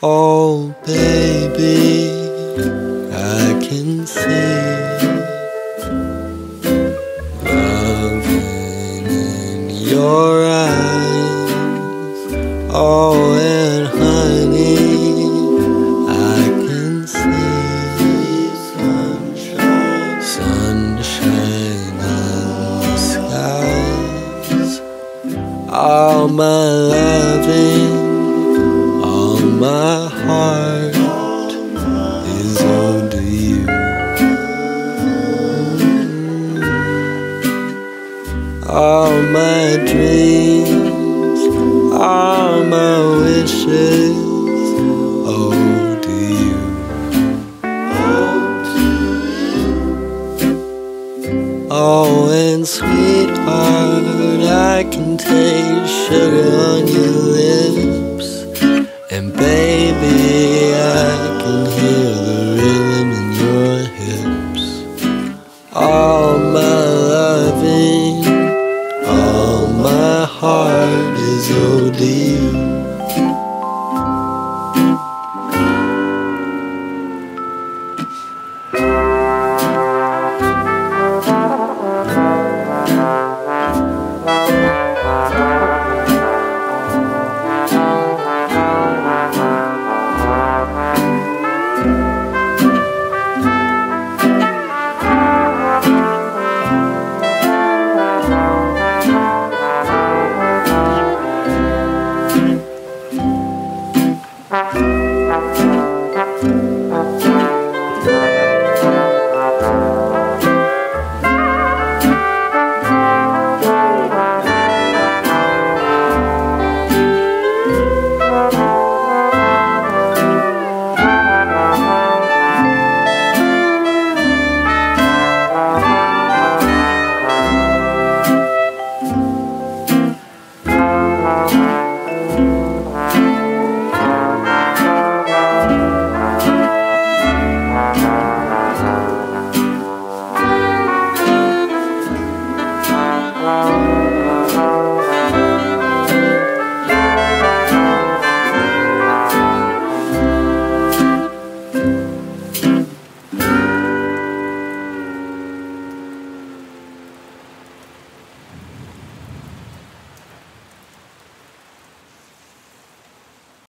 Oh baby, I can see loving in your eyes. Oh, and honey, I can see sunshine in the skies. All my loving, all my heart is owed to you. All my dreams, all my wishes owed to you. Oh, and sweetheart, I can taste sugar on your lips. And baby, I can hear the rhythm in your hips. All my loving, all my heart is owed to you.